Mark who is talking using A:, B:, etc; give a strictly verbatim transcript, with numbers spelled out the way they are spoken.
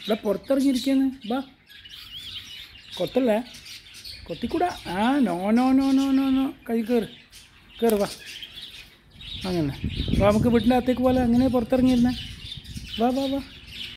A: ഇവിടെ പുറത്തിറങ്ങിയിരിക്കുന്നു. വാ, കൊത്തല്ലേ, കൊത്തിക്കൂടാ. ആ no no no no no no കൈ കയറ് കയറ്. വാ, അങ്ങനെ വാ, നമുക്ക് വീട്ടിൻ്റെ അകത്തേക്ക് പോലെ അങ്ങനെ പുറത്തിറങ്ങിയിരുന്നേ. വാ വാ വാ.